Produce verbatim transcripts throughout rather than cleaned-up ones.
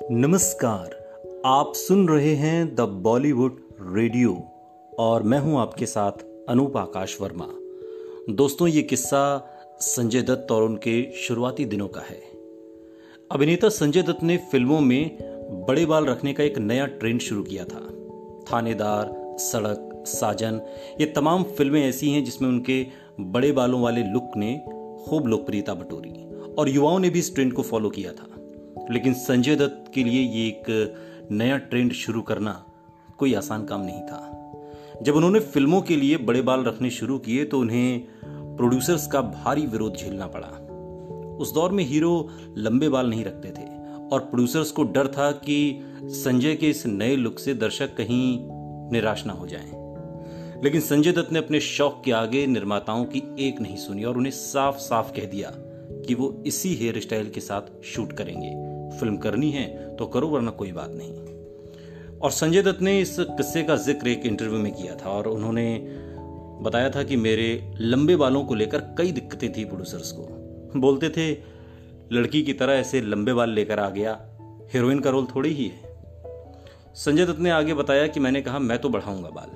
नमस्कार। आप सुन रहे हैं द बॉलीवुड रेडियो और मैं हूं आपके साथ अनूप आकाश वर्मा। दोस्तों, ये किस्सा संजय दत्त और उनके शुरुआती दिनों का है। अभिनेता संजय दत्त ने फिल्मों में बड़े बाल रखने का एक नया ट्रेंड शुरू किया था। थानेदार, सड़क, साजन, ये तमाम फिल्में ऐसी हैं जिसमें उनके बड़े बालों वाले लुक ने खूब लोकप्रियता बटोरी और युवाओं ने भी इस ट्रेंड को फॉलो किया था। लेकिन संजय दत्त के लिए ये एक नया ट्रेंड शुरू करना कोई आसान काम नहीं था। जब उन्होंने फिल्मों के लिए बड़े बाल रखने शुरू किए तो उन्हें प्रोड्यूसर्स का भारी विरोध झेलना पड़ा। उस दौर में हीरो लंबे बाल नहीं रखते थे और प्रोड्यूसर्स को डर था कि संजय के इस नए लुक से दर्शक कहीं निराश ना हो जाएं। लेकिन संजय दत्त ने अपने शौक के आगे निर्माताओं की एक नहीं सुनी और उन्हें साफ साफ कह दिया कि वो इसी हेयर स्टाइल के साथ शूट करेंगे। फिल्म करनी है तो करो, वरना कोई बात नहीं। और संजय दत्त ने इस किस्से का जिक्र एक इंटरव्यू में किया था और उन्होंने बताया था कि मेरे लंबे बालों को लेकर कई दिक्कतें थी प्रोड्यूसर्स को। बोलते थे, लड़की की तरह ऐसे लंबे बाल लेकर आ गया, हीरोइन का रोल थोड़ी ही है। संजय दत्त ने आगे बताया कि मैंने कहा मैं तो बढ़ाऊंगा बाल,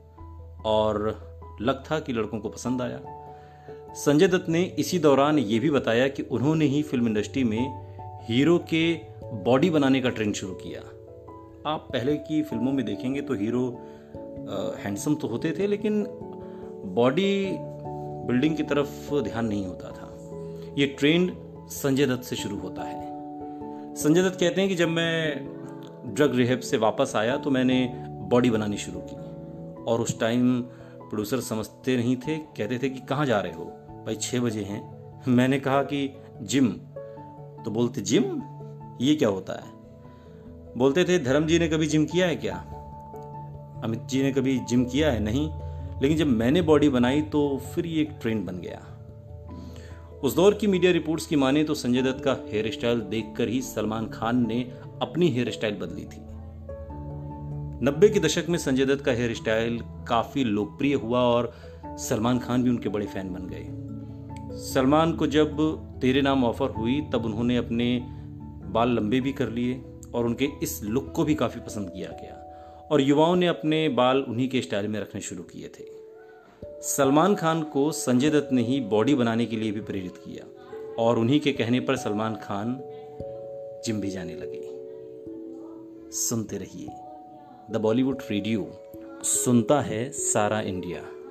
और लग था कि लड़कों को पसंद आया। संजय दत्त ने इसी दौरान यह भी बताया कि उन्होंने ही फिल्म इंडस्ट्री में हीरो के बॉडी बनाने का ट्रेंड शुरू किया। आप पहले की फिल्मों में देखेंगे तो हीरो हैंडसम तो होते थे, लेकिन बॉडी बिल्डिंग की तरफ ध्यान नहीं होता था। ये ट्रेंड संजय दत्त से शुरू होता है। संजय दत्त कहते हैं कि जब मैं ड्रग रिहैब से वापस आया तो मैंने बॉडी बनानी शुरू की और उस टाइम प्रोड्यूसर समझते नहीं थे, कहते थे कि कहाँ जा रहे हो भाई, छः बजे हैं। मैंने कहा कि जिम। तो बोलते, जिम ये क्या होता है? बोलते थे, धर्म जी ने कभी जिम किया है क्या? अमित जी ने कभी जिम किया है? नहीं। लेकिन जब मैंने बॉडी बनाई तो फिर ये एक ट्रेंड बन गया। उस दौर की मीडिया रिपोर्ट्स की माने तो संजय दत्त का हेयर स्टाइल देखकर ही सलमान खान ने अपनी हेयर स्टाइल बदली थी। नब्बे के दशक में संजय दत्त का हेयर स्टाइल काफी लोकप्रिय हुआ और सलमान खान भी उनके बड़े फैन बन गए। सलमान को जब तेरे नाम ऑफर हुई तब उन्होंने अपने बाल लंबे भी कर लिए और उनके इस लुक को भी काफ़ी पसंद किया गया और युवाओं ने अपने बाल उन्हीं के स्टाइल में रखने शुरू किए थे। सलमान खान को संजय दत्त ने ही बॉडी बनाने के लिए भी प्रेरित किया और उन्हीं के कहने पर सलमान खान जिम भी जाने लगे। सुनते रहिए द बॉलीवुड रेडियो, सुनता है सारा इंडिया।